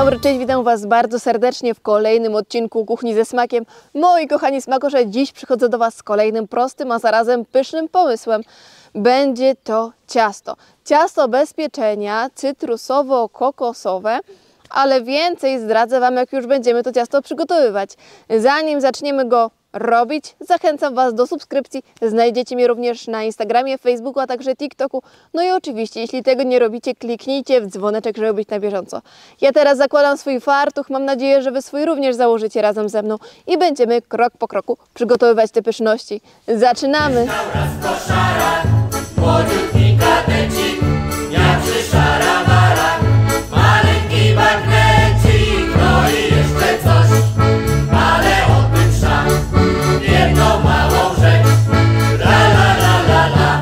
dobry, cześć, witam Was bardzo serdecznie w kolejnym odcinku Kuchni ze Smakiem. Moi kochani smakosze, dziś przychodzę do Was z kolejnym prostym, a zarazem pysznym pomysłem. Będzie to ciasto. Ciasto bez pieczenia, cytrusowo-kokosowe, ale więcej zdradzę Wam, jak już będziemy to ciasto przygotowywać. Zanim zaczniemy go robić, zachęcam Was do subskrypcji. Znajdziecie mnie również na Instagramie, Facebooku, a także TikToku. No i oczywiście, jeśli tego nie robicie, kliknijcie w dzwoneczek, żeby być na bieżąco. Ja teraz zakładam swój fartuch, mam nadzieję, że Wy swój również założycie razem ze mną i będziemy krok po kroku przygotowywać te pyszności. Zaczynamy! Młodziutki kadecik, jak przyszara wara, maleńki bagnecik, no i jeszcze coś, ale o tym szam, jedną małą rzecz, la la la la la.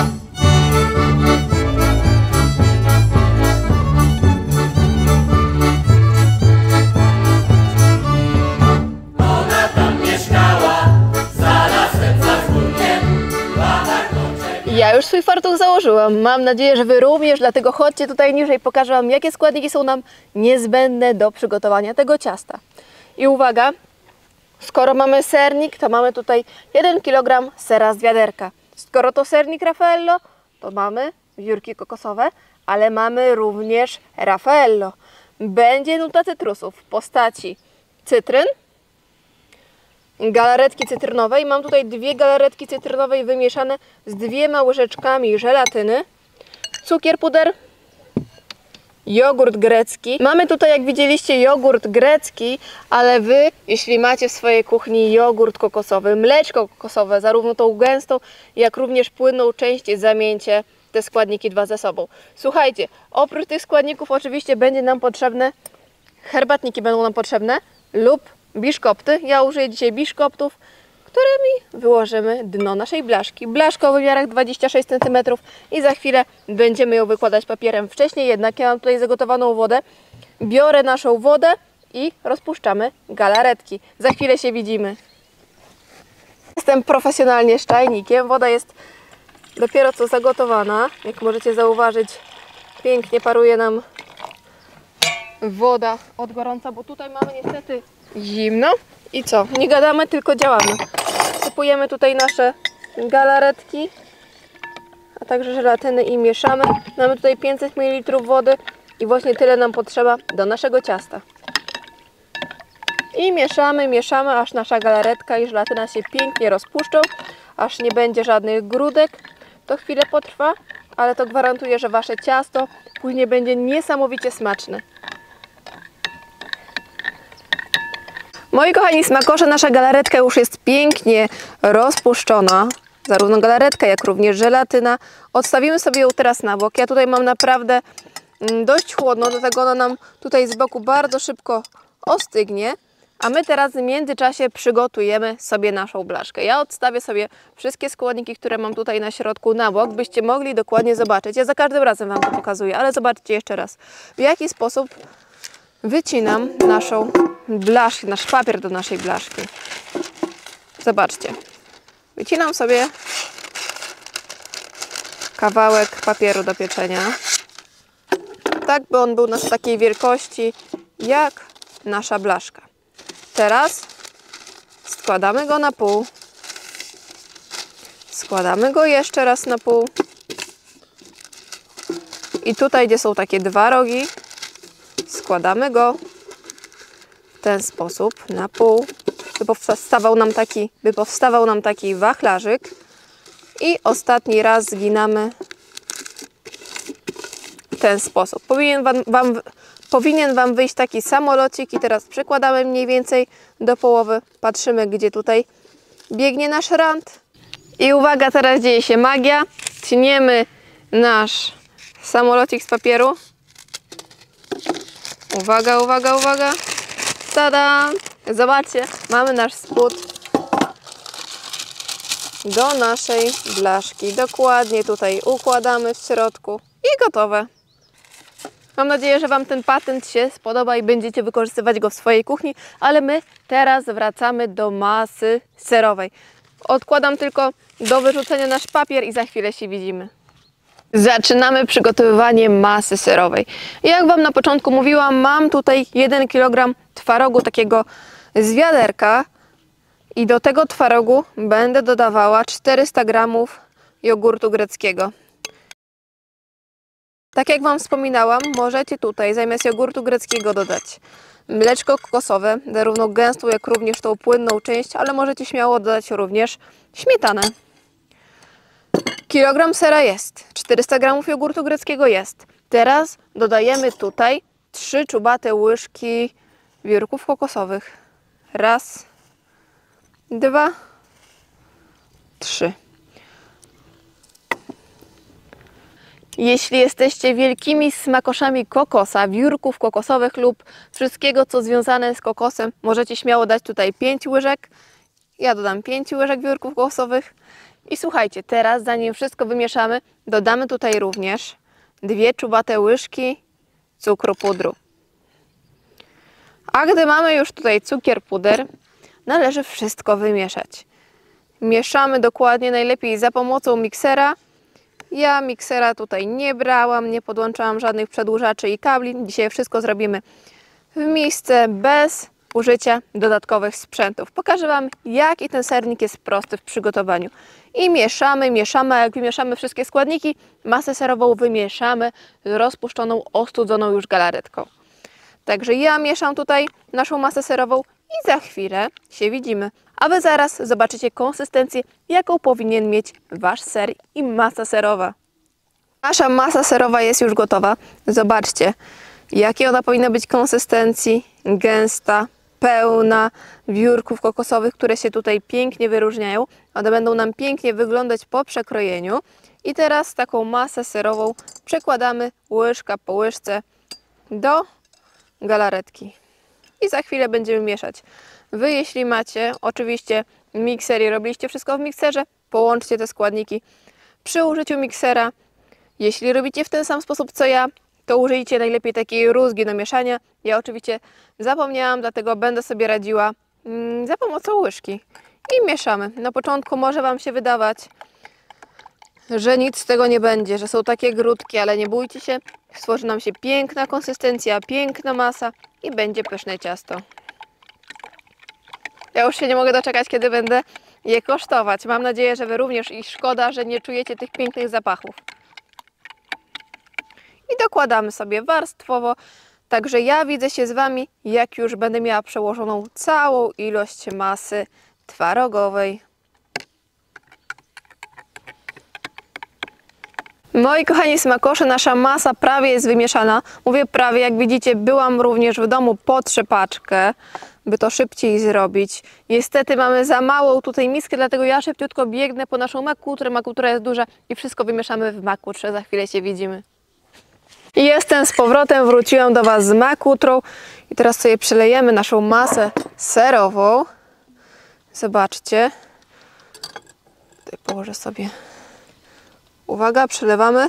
Ona tam mieszkała, za lasem, za skórkiem, Ja już swój fartuch założyłam. Mam nadzieję, że Wy również, dlatego chodźcie tutaj niżej, pokażę Wam, jakie składniki są nam niezbędne do przygotowania tego ciasta. I uwaga, skoro mamy sernik, to mamy tutaj 1 kg sera z wiaderka. Skoro to sernik Raffaello, to mamy wiórki kokosowe, ale mamy również Raffaello. Będzie nuta cytrusów w postaci cytryn, galaretki cytrynowej. Mam tutaj 2 galaretki cytrynowej wymieszane z 2 łyżeczkami żelatyny, cukier puder, jogurt grecki. Mamy tutaj, jak widzieliście, jogurt grecki, ale Wy, jeśli macie w swojej kuchni jogurt kokosowy, mleczko kokosowe, zarówno tą gęstą, jak również płynną część, zamieńcie te składniki dwa ze sobą. Słuchajcie, oprócz tych składników oczywiście będzie nam potrzebne, herbatniki będą nam potrzebne lub biszkopty. Ja użyję dzisiaj biszkoptów, którymi wyłożymy dno naszej blaszki. Blaszka o wymiarach 26 cm i za chwilę będziemy ją wykładać papierem. Wcześniej jednak ja mam tutaj zagotowaną wodę. Biorę naszą wodę i rozpuszczamy galaretki. Za chwilę się widzimy. Jestem profesjonalnie z czajnikiem. Woda jest dopiero co zagotowana. Jak możecie zauważyć, pięknie paruje nam woda od gorąca, bo tutaj mamy niestety zimno. I co? Nie gadamy, tylko działamy. Wsypujemy tutaj nasze galaretki, a także żelatyny i mieszamy. Mamy tutaj 500 ml wody i właśnie tyle nam potrzeba do naszego ciasta. I mieszamy, mieszamy, aż nasza galaretka i żelatyna się pięknie rozpuszczą, aż nie będzie żadnych grudek. To chwilę potrwa, ale to gwarantuje, że Wasze ciasto później będzie niesamowicie smaczne. Moi kochani smakosze, nasza galaretka już jest pięknie rozpuszczona. Zarówno galaretka, jak również żelatyna. Odstawimy sobie ją teraz na bok. Ja tutaj mam naprawdę dość chłodno, dlatego ona nam tutaj z boku bardzo szybko ostygnie. A my teraz w międzyczasie przygotujemy sobie naszą blaszkę. Ja odstawię sobie wszystkie składniki, które mam tutaj na środku, na bok, byście mogli dokładnie zobaczyć. Ja za każdym razem Wam to pokazuję, ale zobaczcie jeszcze raz, w jaki sposób wycinam naszą blaszkę, nasz papier do naszej blaszki. Zobaczcie. Wycinam sobie kawałek papieru do pieczenia. Tak, by on był takiej wielkości jak nasza blaszka. Teraz składamy go na pół. Składamy go jeszcze raz na pół. I tutaj, gdzie są takie 2 rogi, składamy go w ten sposób na pół, by powstawał nam taki wachlarzyk. I ostatni raz zginamy w ten sposób. Powinien Wam wyjść taki samolocik i teraz przykładamy mniej więcej do połowy. Patrzymy, gdzie tutaj biegnie nasz rant. I uwaga, teraz dzieje się magia. Tniemy nasz samolocik z papieru. Uwaga, uwaga, uwaga. Tada! Zobaczcie, mamy nasz spód do naszej blaszki. Dokładnie tutaj układamy w środku i gotowe. Mam nadzieję, że Wam ten patent się spodoba i będziecie wykorzystywać go w swojej kuchni, ale my teraz wracamy do masy serowej. Odkładam tylko do wyrzucenia nasz papier i za chwilę się widzimy. Zaczynamy przygotowywanie masy serowej. Jak Wam na początku mówiłam, mam tutaj 1 kg twarogu takiego z wiaderka i do tego twarogu będę dodawała 400 g jogurtu greckiego. Tak jak Wam wspominałam, możecie tutaj zamiast jogurtu greckiego dodać mleczko kokosowe, zarówno gęstą, jak również tą płynną część, ale możecie śmiało dodać również śmietanę. Kilogram sera jest, 400 g jogurtu greckiego jest. Teraz dodajemy tutaj 3 czubate łyżki wiórków kokosowych. Raz, 2, 3. Jeśli jesteście wielkimi smakoszami kokosa, wiórków kokosowych lub wszystkiego, co związane z kokosem, możecie śmiało dać tutaj 5 łyżek. Ja dodam 5 łyżek wiórków kokosowych. I słuchajcie, teraz zanim wszystko wymieszamy, dodamy tutaj również 2 czubate łyżki cukru pudru. A gdy mamy już tutaj cukier puder, należy wszystko wymieszać. Mieszamy dokładnie, najlepiej za pomocą miksera. Ja miksera tutaj nie brałam, nie podłączałam żadnych przedłużaczy i kabli. Dzisiaj wszystko zrobimy w miejsce bez użycia dodatkowych sprzętów. Pokażę Wam, jaki ten sernik jest prosty w przygotowaniu. I mieszamy, a jak wymieszamy wszystkie składniki, masę serową wymieszamy z rozpuszczoną, ostudzoną już galaretką. Także ja mieszam tutaj naszą masę serową i za chwilę się widzimy. A Wy zaraz zobaczycie konsystencję, jaką powinien mieć Wasz ser i masa serowa. Nasza masa serowa jest już gotowa. Zobaczcie, jakiej ona powinna być konsystencji, gęsta, pełna, wiórków kokosowych, które się tutaj pięknie wyróżniają. One będą nam pięknie wyglądać po przekrojeniu. I teraz taką masę serową przekładamy łyżka po łyżce do galaretki. I za chwilę będziemy mieszać. Wy, jeśli macie oczywiście mikser i robiliście wszystko w mikserze, połączcie te składniki przy użyciu miksera. Jeśli robicie w ten sam sposób co ja, to użyjcie najlepiej takiej rózgi do mieszania. Ja oczywiście zapomniałam, dlatego będę sobie radziła za pomocą łyżki. I mieszamy. Na początku może Wam się wydawać, że nic z tego nie będzie, że są takie grudki, ale nie bójcie się. Stworzy nam się piękna konsystencja, piękna masa i będzie pyszne ciasto. Ja już się nie mogę doczekać, kiedy będę je kosztować. Mam nadzieję, że Wy również i szkoda, że nie czujecie tych pięknych zapachów. I dokładamy sobie warstwowo. Także ja widzę się z Wami, jak już będę miała przełożoną całą ilość masy twarogowej. Moi kochani smakosze, nasza masa prawie jest wymieszana. Mówię prawie, jak widzicie, byłam również w domu po trzepaczkę, by to szybciej zrobić. Niestety mamy za małą tutaj miskę, dlatego ja szybciutko biegnę po naszą makutrę. Makutra jest duża i wszystko wymieszamy w makutrze. Za chwilę się widzimy. I jestem z powrotem, wróciłam do Was z makutrą i teraz sobie przelejemy naszą masę serową. Zobaczcie. Tutaj położę sobie. Uwaga, przelewamy.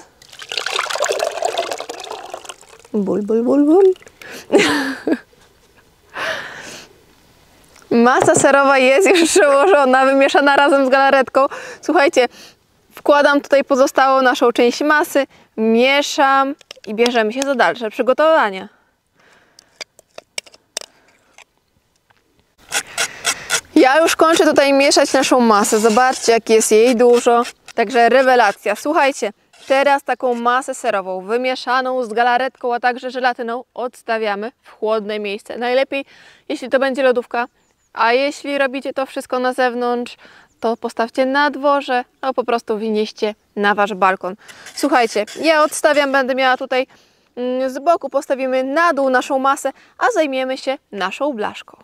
Ból, ból, ból, ból. Masa serowa jest już przełożona, wymieszana razem z galaretką. Słuchajcie, wkładam tutaj pozostałą naszą część masy, mieszam i bierzemy się za dalsze przygotowania. Ja już kończę tutaj mieszać naszą masę. Zobaczcie, jak jest jej dużo. Także rewelacja. Słuchajcie, teraz taką masę serową wymieszaną z galaretką, a także żelatyną odstawiamy w chłodne miejsce. Najlepiej, jeśli to będzie lodówka, a jeśli robicie to wszystko na zewnątrz, to postawcie na dworze, albo po prostu wynieście na Wasz balkon. Słuchajcie, ja odstawiam, będę miała tutaj z boku, postawimy na dół naszą masę, a zajmiemy się naszą blaszką.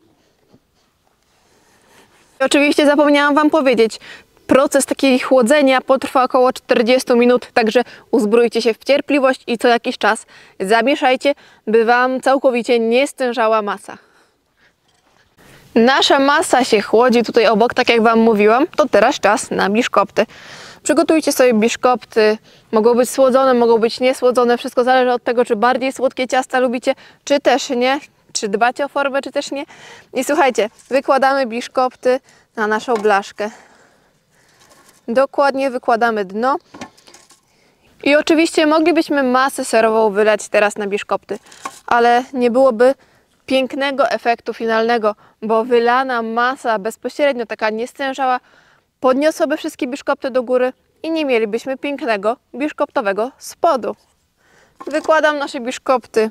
Oczywiście zapomniałam Wam powiedzieć, proces takiego chłodzenia potrwa około 40 minut, także uzbrójcie się w cierpliwość i co jakiś czas zamieszajcie, by Wam całkowicie nie stężała masa. Nasza masa się chłodzi tutaj obok, tak jak Wam mówiłam, to teraz czas na biszkopty. Przygotujcie sobie biszkopty, mogą być słodzone, mogą być niesłodzone, wszystko zależy od tego, czy bardziej słodkie ciasta lubicie, czy też nie, czy dbacie o formę, czy też nie. I słuchajcie, wykładamy biszkopty na naszą blaszkę. Dokładnie wykładamy dno I oczywiście moglibyśmy masę serową wylać teraz na biszkopty, ale nie byłoby pięknego efektu finalnego, bo wylana masa bezpośrednio, taka niestężała, podniosłaby wszystkie biszkopty do góry i nie mielibyśmy pięknego biszkoptowego spodu. Wykładam nasze biszkopty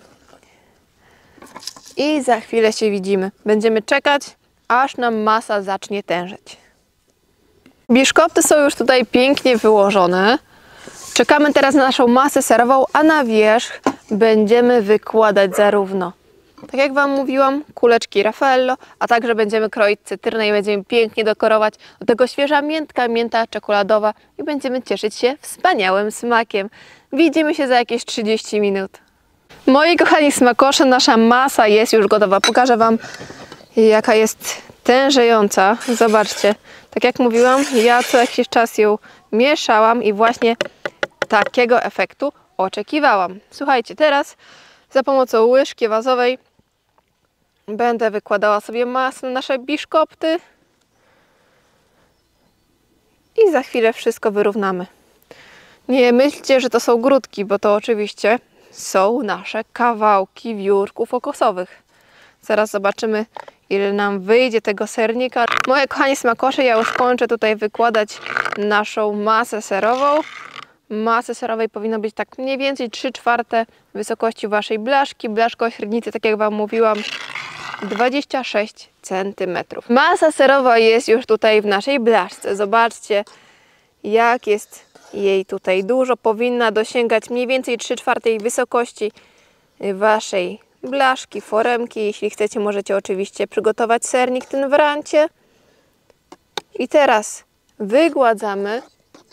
i za chwilę się widzimy. Będziemy czekać, aż nam masa zacznie tężyć. Biszkopty są już tutaj pięknie wyłożone. Czekamy teraz na naszą masę serową, a na wierzch będziemy wykładać zarówno, tak jak Wam mówiłam, kuleczki Raffaello, a także będziemy kroić cytrynę i będziemy pięknie dekorować. Do tego świeża miętka, mięta czekoladowa i będziemy cieszyć się wspaniałym smakiem. Widzimy się za jakieś 30 minut. Moi kochani smakosze, nasza masa jest już gotowa. Pokażę Wam, jaka jest tężejąca. Zobaczcie, tak jak mówiłam, ja co jakiś czas ją mieszałam i właśnie takiego efektu oczekiwałam. Słuchajcie, teraz za pomocą łyżki wazowej będę wykładała sobie masę na nasze biszkopty i za chwilę wszystko wyrównamy. Nie myślcie, że to są grudki, bo to oczywiście są nasze kawałki wiórków kokosowych. Zaraz zobaczymy, ile nam wyjdzie tego sernika. Moje kochani smakosze, ja już kończę tutaj wykładać naszą masę serową. Masy serowej powinno być tak mniej więcej 3/4 wysokości Waszej blaszki. Blaszka o średnicy, tak jak Wam mówiłam, 26 cm. Masa serowa jest już tutaj w naszej blaszce. Zobaczcie, jak jest jej tutaj dużo. Powinna dosięgać mniej więcej 3/4 wysokości Waszej blaszki, foremki. Jeśli chcecie, możecie oczywiście przygotować sernik ten w rancie. I teraz wygładzamy.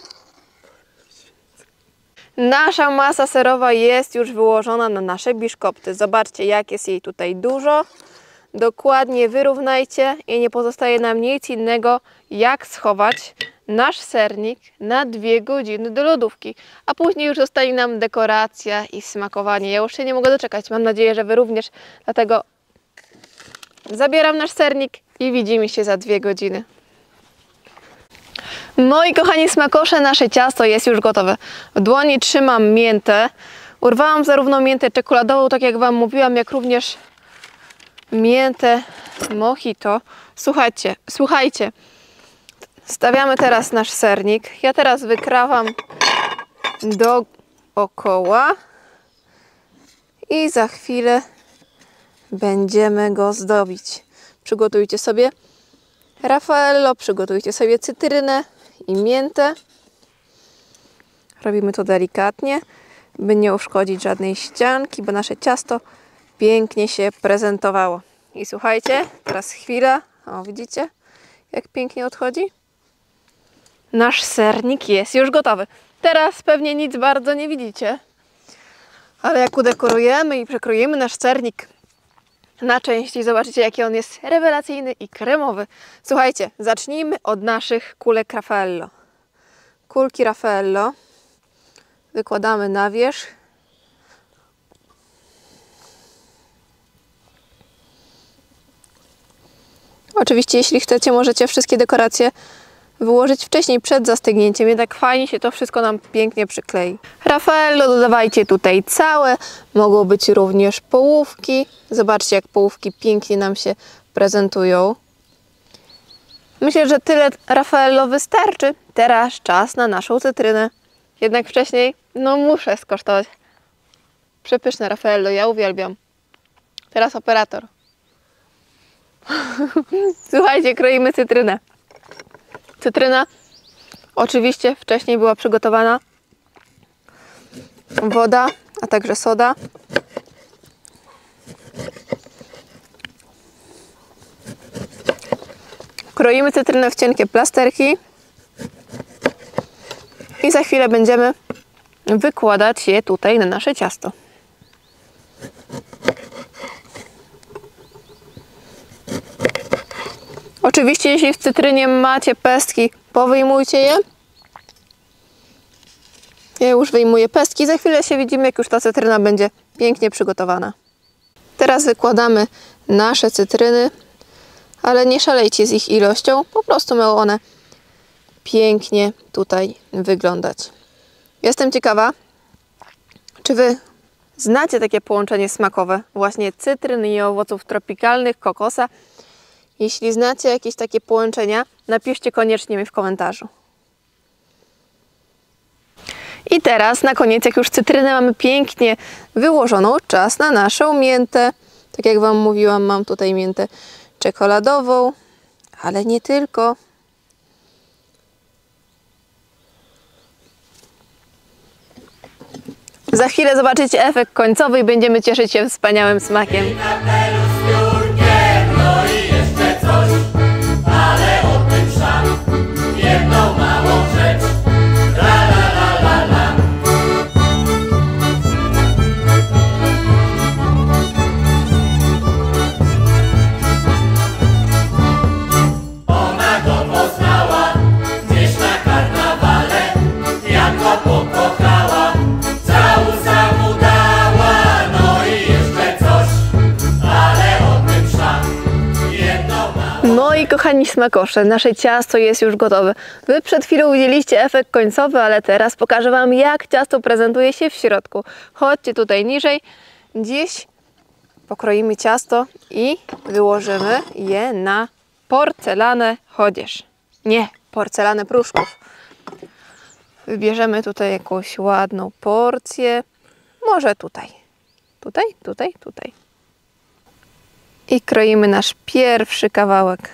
Nasza masa serowa jest już wyłożona na nasze biszkopty. Zobaczcie, jak jest jej tutaj dużo. Dokładnie wyrównajcie i nie pozostaje nam nic innego, jak schować nasz sernik na 2 godziny do lodówki. A później już zostanie nam dekoracja i smakowanie. Ja już się nie mogę doczekać. Mam nadzieję, że Wy również. Dlatego zabieram nasz sernik i widzimy się za 2 godziny. Moi kochani smakosze, nasze ciasto jest już gotowe. W dłoni trzymam miętę. Urwałam zarówno miętę czekoladową, tak jak Wam mówiłam, jak również miętę mojito. Słuchajcie. Stawiamy teraz nasz sernik. Ja teraz wykrawam dookoła i za chwilę będziemy go zdobić. Przygotujcie sobie Raffaello, przygotujcie sobie cytrynę i miętę. Robimy to delikatnie, by nie uszkodzić żadnej ścianki, bo nasze ciasto pięknie się prezentowało. I słuchajcie, teraz chwila. O, widzicie, jak pięknie odchodzi? Nasz sernik jest już gotowy. Teraz pewnie nic bardzo nie widzicie, ale jak udekorujemy i przekroimy nasz sernik na części, zobaczycie, jaki on jest rewelacyjny i kremowy. Słuchajcie, zacznijmy od naszych kulek Raffaello. Kulki Raffaello wykładamy na wierzch. Oczywiście, jeśli chcecie, możecie wszystkie dekoracje wyłożyć wcześniej, przed zastygnięciem, jednak fajnie się to wszystko nam pięknie przyklei. Raffaello dodawajcie tutaj całe, mogą być również połówki. Zobaczcie, jak połówki pięknie nam się prezentują. Myślę, że tyle Raffaello wystarczy. Teraz czas na naszą cytrynę. Jednak wcześniej, no muszę skosztować. Przepyszne Raffaello, ja uwielbiam. Teraz operator. Słuchajcie, kroimy cytrynę. Cytryna oczywiście wcześniej była przygotowana. Woda, a także soda. Kroimy cytrynę w cienkie plasterki. I za chwilę będziemy wykładać je tutaj na nasze ciasto. Oczywiście, jeśli w cytrynie macie pestki, powyjmujcie je. Ja już wyjmuję pestki. Za chwilę się widzimy, jak już ta cytryna będzie pięknie przygotowana. Teraz wykładamy nasze cytryny, ale nie szalejcie z ich ilością. Po prostu mają one pięknie tutaj wyglądać. Jestem ciekawa, Czy Wy znacie takie połączenie smakowe? Właśnie cytryn i owoców tropikalnych, kokosa. Jeśli znacie jakieś takie połączenia, napiszcie koniecznie mi w komentarzu. I teraz na koniec, jak już cytrynę mamy pięknie wyłożoną, czas na naszą miętę. Tak jak Wam mówiłam, mam tutaj miętę czekoladową, ale nie tylko. Za chwilę zobaczycie efekt końcowy i będziemy cieszyć się wspaniałym smakiem. Kapelusz z piórkiem, no i jeszcze coś, ale o tym szam, jedną małą rzecz. La la la la la. Ona go poznała gdzieś na karnawale, jak go pokochała, całusa mu dała, no i jeszcze coś, ale o tym szam, jedną małą. Moi kochani smakosze, nasze ciasto jest już gotowe. Wy przed chwilą widzieliście efekt końcowy, ale teraz pokażę Wam, jak ciasto prezentuje się w środku. Chodźcie tutaj niżej, dziś pokroimy ciasto i wyłożymy je na porcelanę chodzież. Nie, porcelanę pruszków. Wybierzemy tutaj jakąś ładną porcję. Może tutaj. Tutaj, tutaj, tutaj. I kroimy nasz pierwszy kawałek.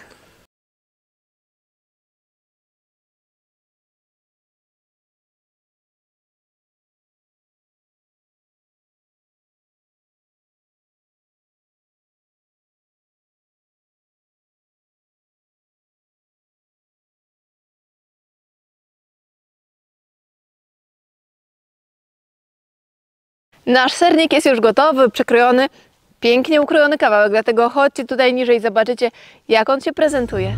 Nasz sernik jest już gotowy, przekrojony, pięknie ukrojony kawałek, dlatego chodźcie tutaj niżej i zobaczycie, jak on się prezentuje.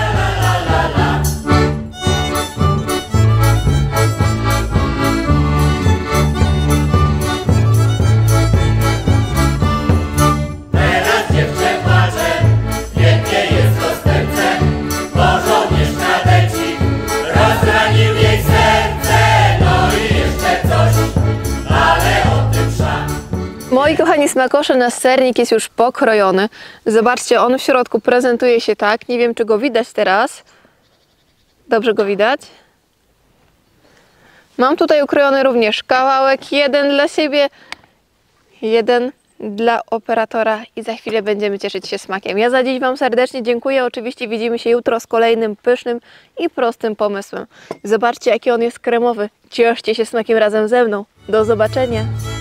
Teraz dziewczę płacze, pięknie jest w rozterce, bo żołnierz kadecik rozranił jej serce, no i jeszcze coś, ale o tym szam. Moi kochani smakosze, nasz sernik jest już pokrojony. Zobaczcie, on w środku prezentuje się tak. Nie wiem, czy go widać teraz. Dobrze go widać? Mam tutaj ukrojony również kawałek. Jeden dla siebie, jeden dla operatora i za chwilę będziemy cieszyć się smakiem. Ja za dziś Wam serdecznie dziękuję. Oczywiście widzimy się jutro z kolejnym pysznym i prostym pomysłem. Zobaczcie, jaki on jest kremowy. Cieszcie się smakiem razem ze mną. Do zobaczenia.